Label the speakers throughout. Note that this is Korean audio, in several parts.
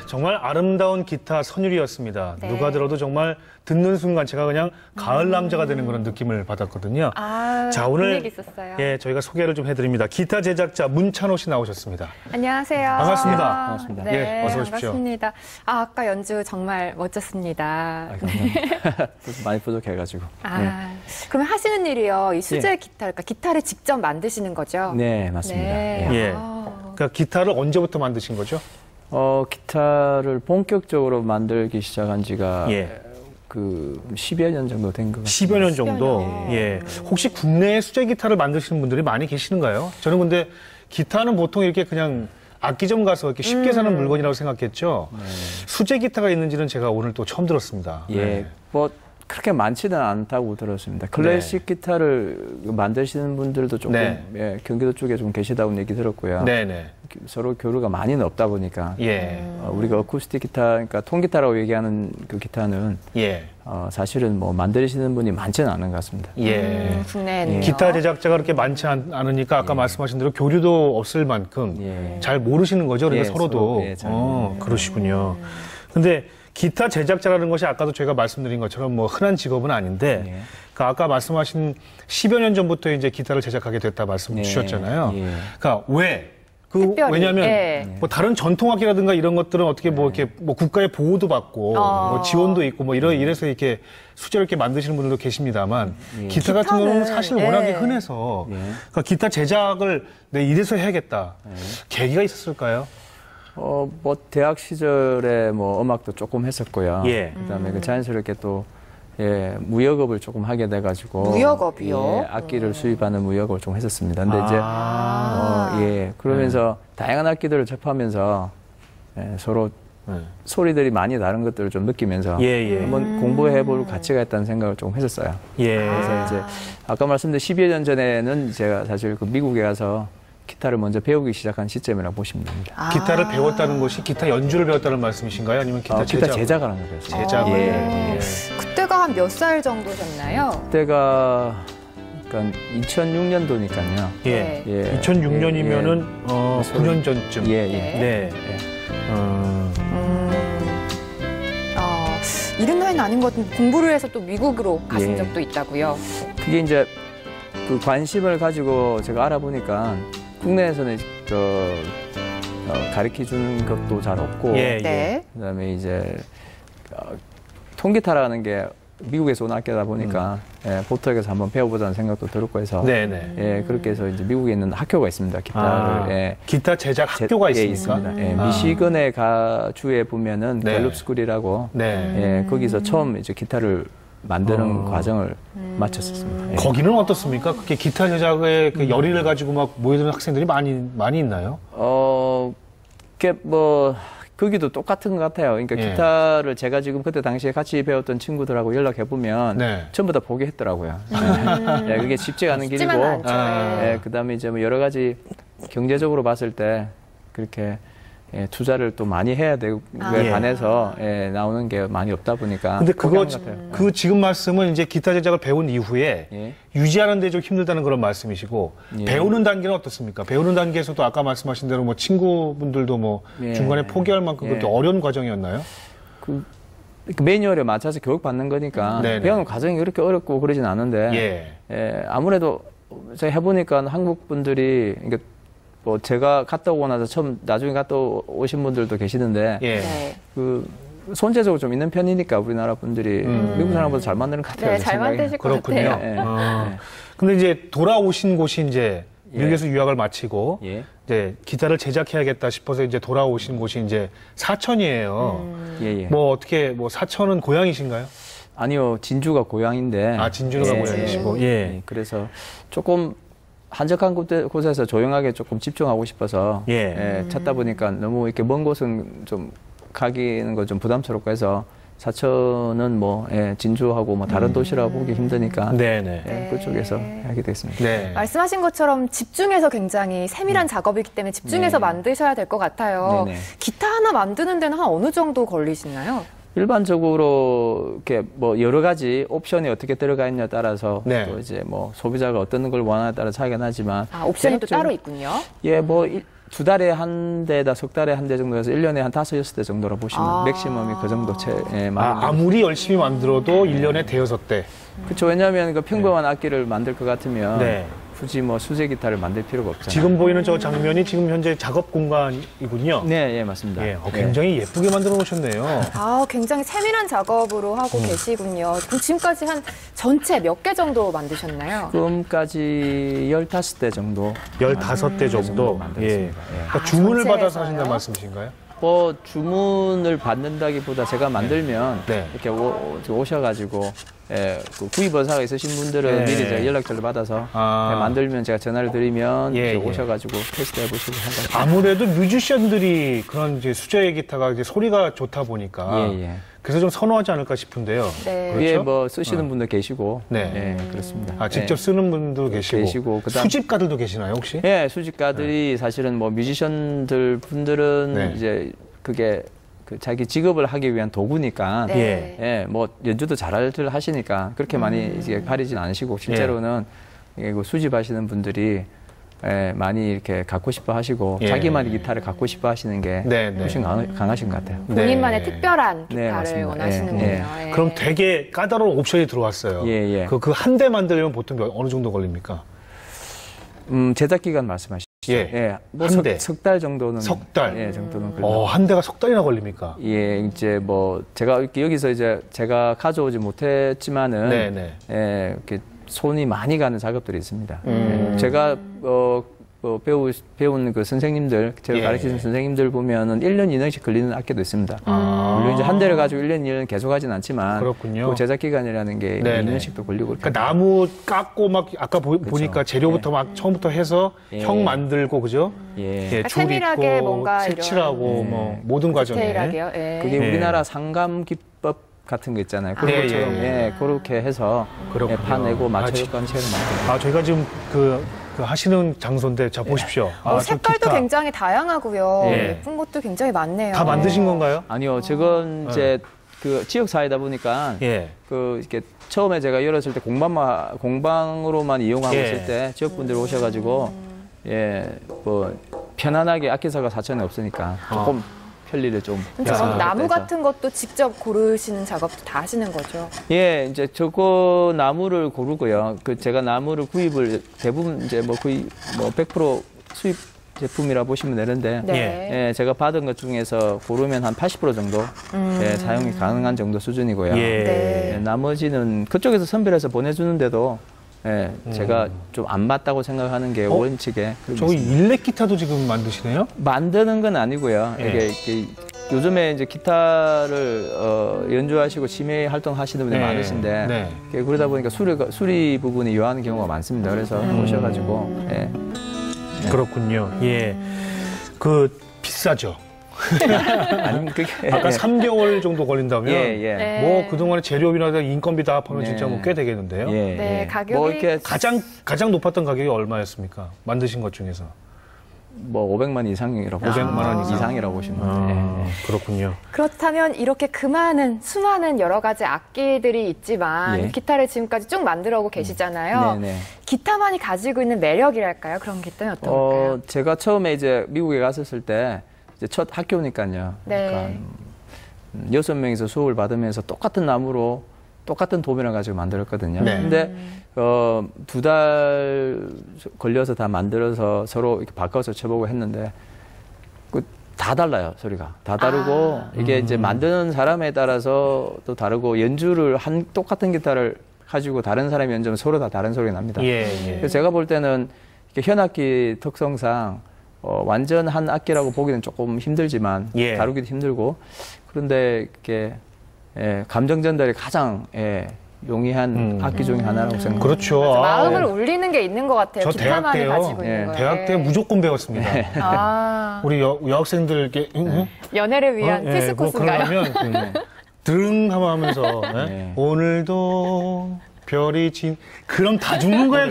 Speaker 1: 정말 아름다운 기타 선율이었습니다.
Speaker 2: 네.
Speaker 1: 누가 들어도 정말 듣는 순간 제가 그냥 가을 남자가 되는 그런 느낌을 받았거든요. 자, 오늘
Speaker 2: 분위기 있었어요.
Speaker 1: 저희가 소개를 좀 해드립니다. 기타 제작자 문찬호 씨 나오셨습니다.
Speaker 2: 안녕하세요.
Speaker 1: 반갑습니다.
Speaker 3: 반갑습니다.
Speaker 2: 네,
Speaker 1: 어서 오십시오.
Speaker 2: 반갑습니다. 아까 연주 정말 멋졌습니다.
Speaker 3: 많이 부족해가지고.
Speaker 2: 그러면 하시는 일이요. 이 수제 기타, 그러니까 기타를 직접 만드시는 거죠?
Speaker 3: 네, 맞습니다.
Speaker 2: 네.
Speaker 1: 예. 그러니까 기타를 언제부터 만드신 거죠?
Speaker 3: 기타를 본격적으로 만들기 시작한 지가 그 10여 년 정도 된 것 같아요.
Speaker 1: 10여 년 정도.
Speaker 2: 10여 년.
Speaker 1: 예. 혹시 국내에 수제 기타를 만드시는 분들이 많이 계시는가요? 저는 근데 기타는 보통 이렇게 그냥 악기점 가서 이렇게 쉽게 사는 물건이라고 생각했죠. 수제 기타가 있는지는 제가 오늘 또 처음 들었습니다.
Speaker 3: 예, 뭐 그렇게 많지는 않다고 들었습니다. 클래식 기타를 만드시는 분들도 조금 경기도 쪽에 좀 계시다고 얘기 들었고요.
Speaker 1: 네네.
Speaker 3: 서로 교류가 많이는 없다 보니까 우리가 어쿠스틱 기타, 그러니까 통기타라고 얘기하는 그 기타는 사실은 뭐 만드시는 분이 많지는 않은 것 같습니다.
Speaker 2: 국내에는요.
Speaker 1: 기타 제작자가 그렇게 많지 않으니까 아까 말씀하신 대로 교류도 없을 만큼 잘 모르시는 거죠. 그러니까 서로도. 그러시군요. 근데 기타 제작자라는 것이 아까도 제가 말씀드린 것처럼 뭐 흔한 직업은 아닌데, 그러니까 아까 말씀하신 10여 년 전부터 이제 기타를 제작하게 됐다 말씀 주셨잖아요. 그러니까 왜냐하면 뭐 다른 전통악기라든가 이런 것들은 어떻게 뭐 이렇게 뭐 국가의 보호도 받고 뭐 지원도 있고 뭐 이래서 이렇게 수제로 이렇게 만드시는 분들도 계십니다만 기타 같은 경우는 사실 워낙에 흔해서 그러니까 기타 제작을 이래서 해야겠다 계기가 있었을까요?
Speaker 3: 뭐 대학 시절에 뭐 음악도 조금 했었고요. 그다음에 그 자연스럽게 또 무역업을 조금 하게 돼가지고
Speaker 2: 무역업이요?
Speaker 3: 악기를 수입하는 무역업을 좀 했었습니다. 근데 이제 그러면서 다양한 악기들을 접하면서 서로 소리들이 많이 다른 것들을 좀 느끼면서 한번 공부해볼 가치가 있다는 생각을 조금 했었어요. 그래서 이제 아까 말씀드린 10여 년 전에는 제가 사실 그 미국에 가서 기타를 먼저 배우기 시작한 시점이라고 보시면 됩니다.
Speaker 1: 기타를 배웠다는 것이 기타 연주를 배웠다는 말씀이신가요? 아니면 기타
Speaker 3: 제작을 하는 거예요.
Speaker 1: 제작을.
Speaker 2: 그때가 한 몇 살 정도 됐나요?
Speaker 3: 그때가 그러니까 2006년도니까요.
Speaker 1: 2006년이면은 9년 전쯤.
Speaker 2: 이른 나이는 아닌 것 같은데 공부를 해서 또 미국으로 가신 적도 있다고요?
Speaker 3: 그게 이제 그 관심을 가지고 제가 알아보니까 국내에서는 가르쳐 주는 것도 잘 없고, 그다음에 이제 통기타라는 게 미국에서 온 악기다 보니까 보톡에서 한번 배워보자는 생각도 들었고 해서 그렇게 해서 이제 미국에 있는 학교가 있습니다. 기타를
Speaker 1: 기타 제작 학교가 있습니까?
Speaker 3: 미시건의 주에 보면은 갤럽스쿨이라고 거기서 처음 이제 기타를 만드는 과정을 마쳤었습니다.
Speaker 1: 거기는 어떻습니까? 그게 기타 제작에 그 열의를 가지고 막 모여드는 학생들이 많이 있나요?
Speaker 3: 그게 뭐 거기도 똑같은 것 같아요. 그러니까 기타를 제가 지금 그때 당시에 같이 배웠던 친구들하고 연락해 보면 전부 다 포기했더라고요. 그게 쉽지가 않은 길이고, 그다음에 이제 뭐 여러 가지 경제적으로 봤을 때 그렇게 투자를 또 많이 해야 되고 반해서 나오는 게 많이 없다 보니까.
Speaker 1: 근데 그 지금 말씀은 이제 기타 제작을 배운 이후에 유지하는 데 좀 힘들다는 그런 말씀이시고 배우는 단계는 어떻습니까? 배우는 단계에서도 아까 말씀하신 대로 뭐 친구분들도 뭐 중간에 포기할 만큼 그것도 어려운 과정이었나요?
Speaker 3: 그 매뉴얼에 맞춰서 교육받는 거니까 배우는 과정이 그렇게 어렵고 그러진 않은데 아무래도 제가 해보니까 한국 분들이 뭐 제가 갔다 오고 나서 나중에 갔다 오신 분들도 계시는데 그 손재주가 좀 있는 편이니까 우리나라 분들이 미국 사람보다 잘 만드는 것 같아요.
Speaker 2: 잘 만드실 것 같아요.
Speaker 1: 근데 이제 돌아오신 곳이 이제 미국에서 유학을 마치고 이제 기타를 제작해야겠다 싶어서 이제 돌아오신 곳이 이제 사천이에요. 뭐 어떻게 뭐 사천은 고향이신가요?
Speaker 3: 아니요, 진주가 고향인데.
Speaker 1: 진주가 고향이시고.
Speaker 3: 그래서 조금 한적한 곳에서 조용하게 조금 집중하고 싶어서 찾다 보니까 너무 이렇게 먼 곳은 좀 가기는 건 좀 부담스럽고 해서 사천은 뭐 진주하고 뭐 다른 도시라고 보기 힘드니까 그쪽에서 하게 됐습니다.
Speaker 2: 말씀하신 것처럼 집중해서 굉장히 세밀한 작업이기 때문에 집중해서 만드셔야 될 것 같아요. 기타 하나 만드는 데는 한 어느 정도 걸리시나요?
Speaker 3: 일반적으로 이렇게 뭐 여러 가지 옵션이 어떻게 들어가 있냐에 따라서 또 이제 뭐 소비자가 어떤 걸 원하냐에 따라 차이가 나지만
Speaker 2: 옵션이 또 따로 있군요.
Speaker 3: 뭐 2달에 한 대다 석 달에 한 대 정도에서 1년에 한 5, 6대 정도로 보시면 맥시멈이 그 정도
Speaker 1: 아무리 열심히 만들어도 1년에 대여섯 대.
Speaker 3: 그렇죠. 왜냐하면 그 평범한 악기를 만들 것 같으면 굳이 뭐 수제 기타를 만들 필요가 없잖아요.
Speaker 1: 지금 보이는 저 장면이 지금 현재 작업 공간이군요.
Speaker 3: 네, 예, 맞습니다.
Speaker 1: 굉장히 예쁘게 만들어 놓으셨네요.
Speaker 2: 굉장히 세밀한 작업으로 하고 계시군요. 그럼 지금까지 한 전체 몇 개 정도 만드셨나요?
Speaker 3: 지금까지 15대 정도.
Speaker 1: 15대 정도 만들었습니다. 그러니까 주문을 받아서 하신다는 말씀이신가요?
Speaker 3: 뭐 주문을 받는다기보다 제가 만들면 이렇게 오셔가지고 그 구입 의사가 있으신 분들은 미리 제가 연락처를 받아서 만들면 제가 전화를 드리면 오셔가지고 테스트 해보시고 한다.
Speaker 1: 아무래도 뮤지션들이 그런 이제 수제 기타가 이제 소리가 좋다 보니까 그래서 좀 선호하지 않을까 싶은데요.
Speaker 3: 그렇죠? 뭐 쓰시는 분도 계시고, 그렇습니다.
Speaker 1: 직접 쓰는 분도 계시고, 수집가들도 계시나요 혹시?
Speaker 3: 네, 수집가들이 사실은 뭐 뮤지션들 분들은 이제 그게 자기 직업을 하기 위한 도구니까, 뭐 연주도 잘들 하시니까 그렇게 많이 이제 가리진 않으시고 실제로는 수집하시는 분들이 많이 이렇게 갖고 싶어 하시고 자기만의 기타를 갖고 싶어 하시는 게 훨씬 강하신 것 같아요.
Speaker 2: 본인만의 특별한 기타를 원하시는군요.
Speaker 1: 그럼 되게 까다로운 옵션이 들어왔어요. 그 한 대 만들려면 보통 어느 정도 걸립니까?
Speaker 3: 제작 기간 말씀하시죠. 뭐 석 달 정도는.
Speaker 1: 석 달?
Speaker 3: 정도는 걸립니다.
Speaker 1: 한 대가 석 달이나 걸립니까?
Speaker 3: 이제 뭐 제가 여기서 이제 제가 가져오지 못했지만은 이렇게 손이 많이 가는 작업들이 있습니다. 제가 배운 그 선생님들, 제가 가르치는 선생님들 보면은 1년, 2년씩 걸리는 악기도 있습니다. 물론 이제 한 대를 가지고 1년, 2년 계속 하진 않지만 그 제작 기간이라는 게 2년씩도 걸리고.
Speaker 1: 그러니까 나무 깎고 막 아까 보니까 재료부터 막 처음부터 해서 형 만들고 그죠?
Speaker 2: 그러니까 세밀하게 뭔가
Speaker 1: 색칠하고 뭐 모든 과정에.
Speaker 3: 그게 우리나라 상감 기법 같은 거 있잖아요. 그것처럼 그렇게 해서 파내고 맞춰줬던 책을 만들어요.
Speaker 1: 저희가 지금 그 하시는 장소인데 자 보십시오.
Speaker 2: 색깔도 굉장히 다양하고요. 예쁜 것도 굉장히 많네요.
Speaker 1: 다 만드신 건가요?
Speaker 3: 아니요, 저건 이제 그 지역 사회다 보니까 그 이렇게 처음에 제가 열었을 때 공방으로만 이용하고 있을 때 지역분들이 오셔가지고 뭐 편안하게 악기사가 사천에 없으니까 조금 편리를 좀.
Speaker 2: 나무 같은 것도 직접 고르시는 작업도 다 하시는 거죠?
Speaker 3: 이제 저거 나무를 고르고요. 제가 나무를 구입을 대부분 이제 뭐 거의 뭐 100% 수입 제품이라 보시면 되는데, 제가 받은 것 중에서 고르면 한 80% 정도 사용이 가능한 정도 수준이고요. 나머지는 그쪽에서 선별해서 보내주는데도 제가 좀 안 맞다고 생각하는 게 원칙에.
Speaker 1: 저기 일렉 기타도 지금 만드시네요?
Speaker 3: 만드는 건 아니고요. 이게 요즘에 이제 기타를 연주하시고 취미 활동하시는 분이 많으신데 그러다 보니까 수리 부분이 요하는 경우가 많습니다. 그래서 오셔가지고.
Speaker 1: 그렇군요. 비싸죠.
Speaker 3: 아니면 그게
Speaker 1: 아까 3개월 정도 걸린다면 뭐 그동안에 재료비나 인건비 다 합하면 진짜 뭐 꽤 되겠는데요.
Speaker 2: 가격이
Speaker 3: 뭐 이렇게
Speaker 1: 가장 높았던 가격이 얼마였습니까? 만드신 것 중에서.
Speaker 3: 뭐 500만 이상이라고
Speaker 1: 500만 원
Speaker 3: 이상이라고 보시면 돼요.
Speaker 1: 그렇군요.
Speaker 2: 그렇다면 이렇게 수많은 여러 가지 악기들이 있지만 기타를 지금까지 쭉 만들어 오고 계시잖아요. 기타만이 가지고 있는 매력이랄까요? 그런 게 있다면 어떤 걸까요?
Speaker 3: 제가 처음에 이제 미국에 갔었을 때 이제 첫 학교니까요. 그러니까 6명이서 수업을 받으면서 똑같은 나무로 똑같은 도면을 가지고 만들었거든요. 근데 2달 걸려서 다 만들어서 서로 이렇게 바꿔서 쳐보고 했는데 다 달라요, 소리가. 다 다르고 이게 이제 만드는 사람에 따라서 또 다르고 연주를 똑같은 기타를 가지고 다른 사람이 연주하면 서로 다 다른 소리가 납니다. 그래서 제가 볼 때는 이렇게 현악기 특성상 완전 한 악기라고 보기는 조금 힘들지만 다루기도 힘들고 그런데 이렇게 감정 전달이 가장 용이한 악기 중에 하나라고 생각합니다.
Speaker 1: 그렇죠.
Speaker 2: 마음을 울리는 게 있는 것 같아요.
Speaker 1: 저
Speaker 2: 기타만이 가지고 있는 거예요.
Speaker 1: 대학 때 무조건 배웠습니다. 우리 여학생들께
Speaker 2: 연애를 위한 필수 코스인가요?
Speaker 1: 그러면 드릉 하면서 오늘도 별이 그럼 다 죽는 거야.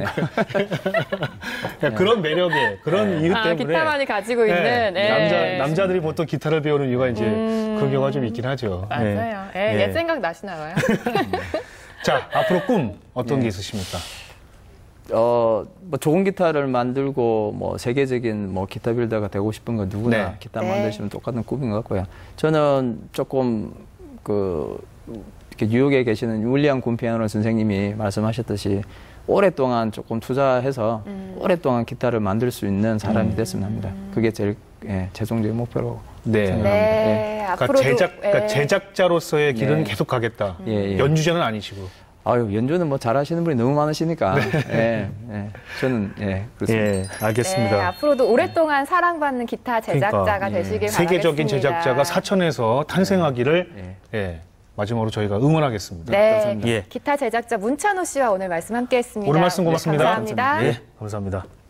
Speaker 1: 그런 매력에 그런 이유 때문에
Speaker 2: 기타만이 가지고 있는
Speaker 1: 남자들이 보통 기타를 배우는 이유가 이제 그런 경우가 좀 있긴 하죠.
Speaker 2: 맞아요. 옛 생각 나시나 봐요.
Speaker 1: 자, 앞으로 꿈 어떤 게 있으십니까?
Speaker 3: 뭐 좋은 기타를 만들고 뭐 세계적인 뭐 기타 빌더가 되고 싶은 거 누구나
Speaker 1: 네.
Speaker 3: 기타 만드시면 똑같은 꿈인 것 같고요. 저는 조금 이렇게 뉴욕에 계시는 윌리엄 군 피아노 선생님이 말씀하셨듯이 오랫동안 조금 투자해서 오랫동안 기타를 만들 수 있는 사람이 됐으면 합니다. 그게 제일 최종적인 목표로 생각합니다.
Speaker 2: 네.
Speaker 1: 그러니까 제작자로서의 길은 계속 가겠다. 연주자는 아니시고.
Speaker 3: 아유, 연주는 뭐 잘하시는 분이 너무 많으시니까. 저는 그렇습니다.
Speaker 1: 알겠습니다.
Speaker 2: 네, 앞으로도 오랫동안 사랑받는 기타 제작자가 되시길 바라겠습니다.
Speaker 1: 세계적인 제작자가 사천에서 탄생하기를 마지막으로 저희가 응원하겠습니다.
Speaker 2: 네, 기타 제작자 문찬호 씨와 오늘 말씀 함께했습니다.
Speaker 1: 오늘 말씀 고맙습니다.
Speaker 2: 감사합니다.
Speaker 1: 감사합니다.